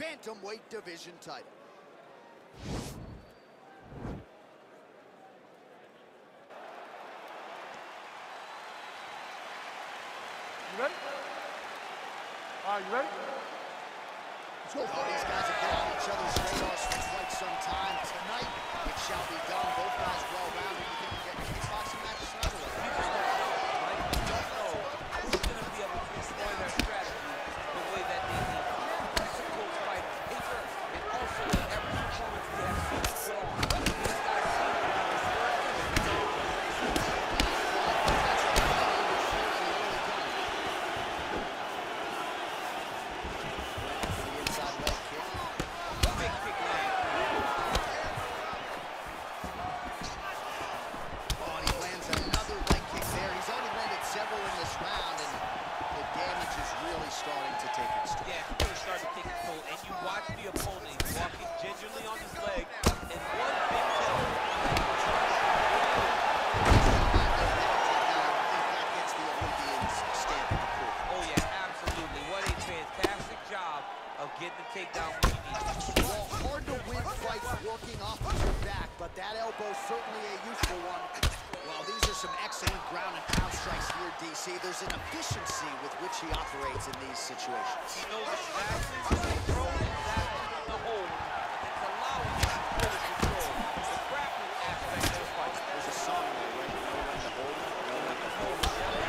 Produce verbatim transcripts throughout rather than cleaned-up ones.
bantamweight division title. You ready? Are you ready? Let's go. Oh, these guys have been on each other's radars for quite some time. Tonight, it shall be done. Both guys well-rounded. You think you get these boxing matches tonight? You just don't know, right? You don't know who's going to be able to destroy their strategy the way that they need. These are close fighters. It's hurt. And also, every performance we have seen put on. These guys seem to be starting to take its toll. Yeah, it's really starting to take its toll. And you watch the opponent walking gingerly on his leg, and one big kill. That gets the Olympians stamp of approval. Oh yeah, absolutely. What a fantastic job of getting the takedown when you need it. Well, hard to win fights working off of your back, but that elbow's certainly a useful one. Well, these are some excellent ground and pound strikes here, D C. There's an efficiency with which he operates in these situations. He knows exactly what to throw, exactly what to hold. It's allowing him to fully control the grappling aspect of the fight. There's a song there, right? You know when to hold, you know when to hold.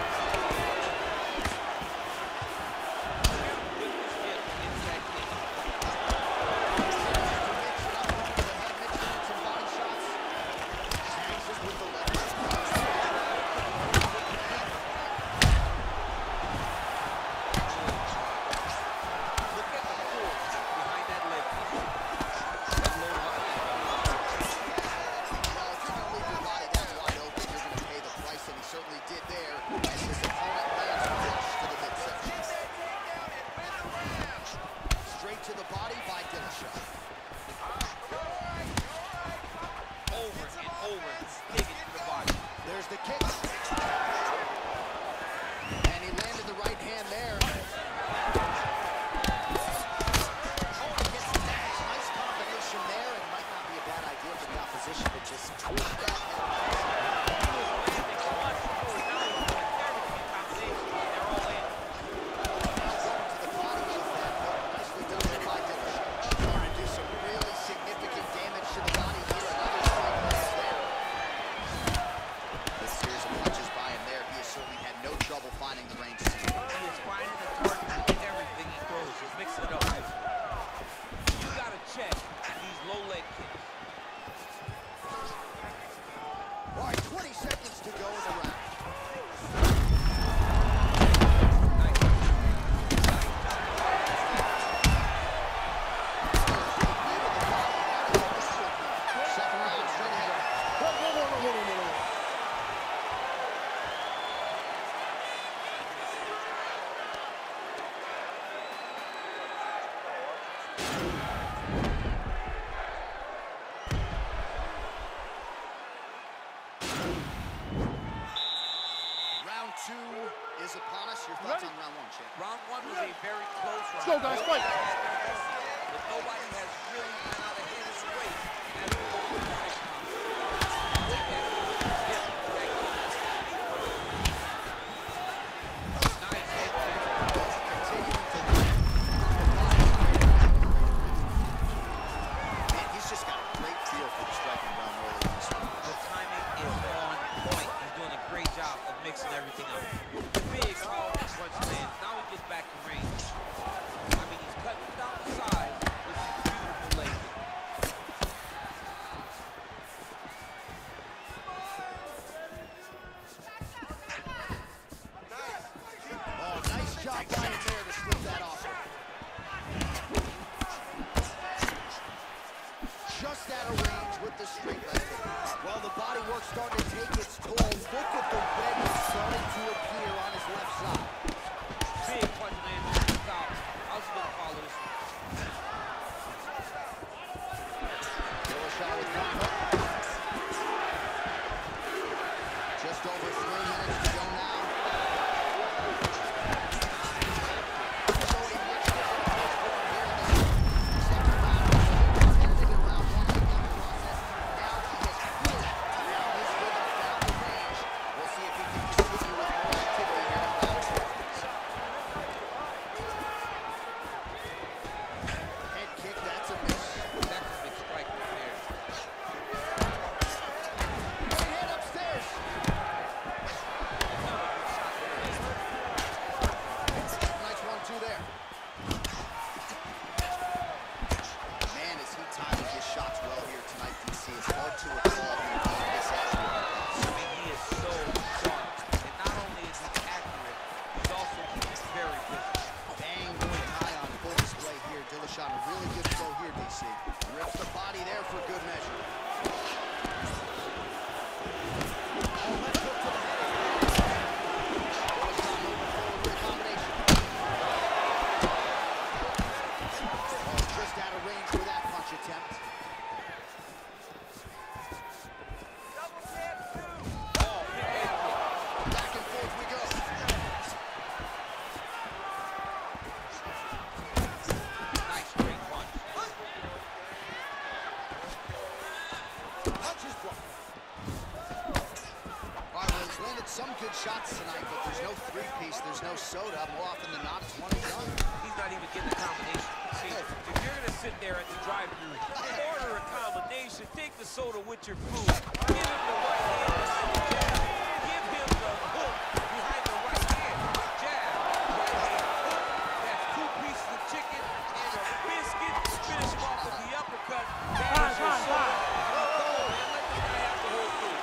To the body by Dillashaw. Over and over, digging to the body. There's the kick. And he landed the right hand there. Oh, he gets the dash. Nice combination there, and might not be a bad idea for the opposition to just twist that head. Finding the range. He is finding the target with everything he throws. He's mixing it up. You got to check these low leg kicks. All right, twenty seconds to go in the round. Nice. Second round, straight ahead. Whoa, whoa, whoa, whoa, whoa, whoa. Two is upon us. Your thoughts on round one, Chad? Round one was a very close round. Let's go, guys, fight. But nobody has really been out of his way as we go to the next round. Nice head kick. Continuing to man, he's just got a great feel for the striking round early in this one. The timing is on point. He's doing a great job of mixing everything up. Big, powerful punch lands. Now he gets back to range. I mean, he's cutting down the side with his beautiful leg kick. Oh, nice job by him there to slip that off. Just out of range with the straight leg kick. Well, the body work starting to take its toll. Look at the red starting to appear on his left side. Big punch lands to the top. How's he gonna follow this one? Dillashaw with one hook. Just over three minutes to go now. So a much different approach for him here in this It's hard to recall him being this accurate. I mean, he is so sharp. And not only is he accurate, he's also very physical. Bang, going high on full display here. Dillashaw, a really good throw here, D C. Rips the body there for good measure. Some good shots tonight, but there's no three-piece, there's no soda. More often than not, it's one and done. He's not even getting a combination. See, if you're gonna sit there at the drive-thru, order a combination, take the soda with your food, give him the right hand behind the jab, give him the hook behind the right hand, jab, right hand, hook. That's two pieces of chicken and a biscuit. Finish him off with the uppercut. That is your soda. Oh, man, let the guy have the whole food.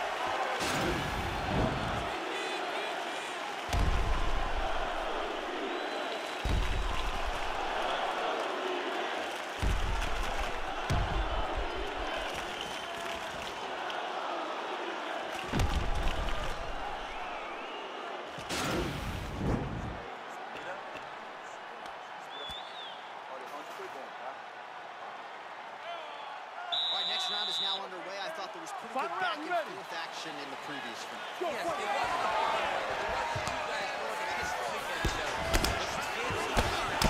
Next round is now underway. I thought there was pretty good back and forth action in the previous round. Yes, it wasn't a hard round, but it wasn't two guys throwing the fist at each other. But you did see here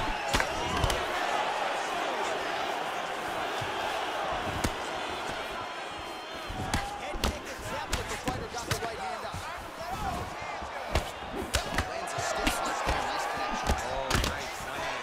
head kick attempt, but the fighter got the right hand up. Lands a stiff punch there. Nice connection. Oh, nice land.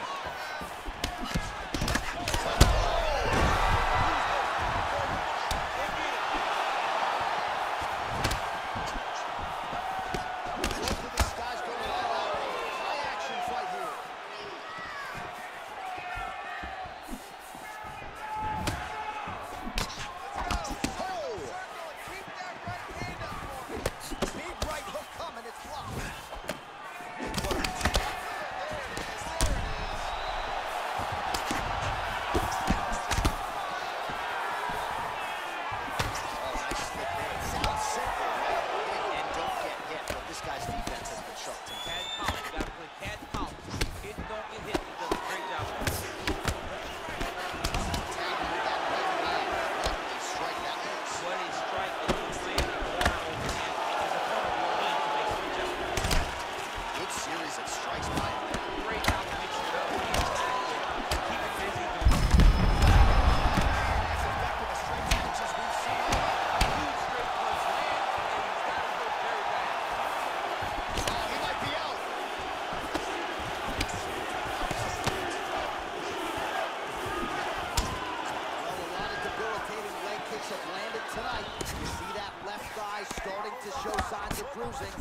Starting to show signs of bruising.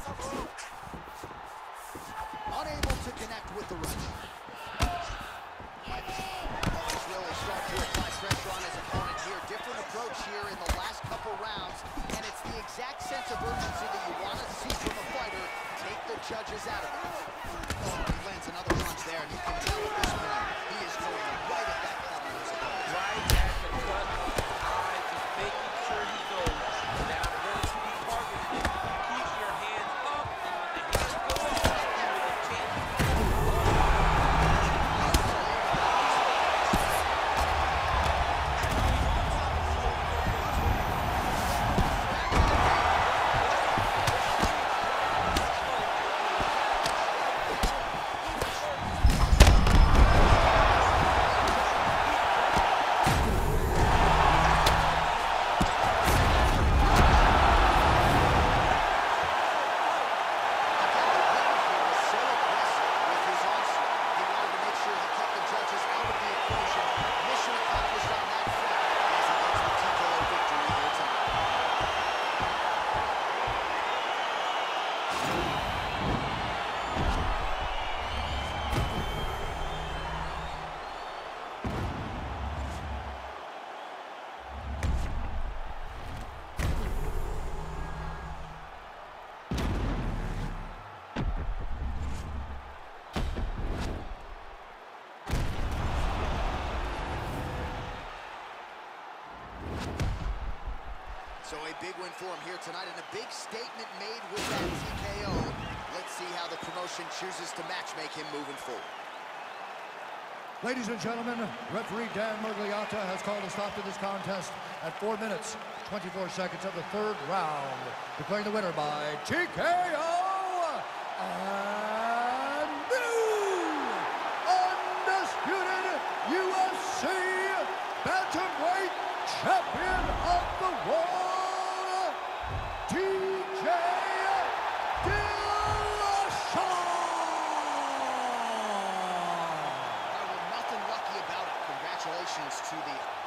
Unable to connect with the right. He's really starting to apply pressure on his opponent here. Different approach here in the last couple rounds, and it's the exact sense of urgency that you want to see from a fighter. Take the judges out of it. Oh, he lands another punch there, and you can tell at this point he is going right at that cut on his opponent. Right at the cut of his eye, just making sure he knows that I'm going to be targeted. Keep your hands up, and when the hands go up, you're the champion. So a big win for him here tonight, and a big statement made with that T K O. Let's see how the promotion chooses to matchmake him moving forward. Ladies and gentlemen, referee Dan Mergliata has called a stop to this contest at four minutes, twenty-four seconds of the third round, declaring the winner by T K O and new undisputed U F C bantamweight champion of the world, T J Dillashaw. Nothing lucky about it. Congratulations to the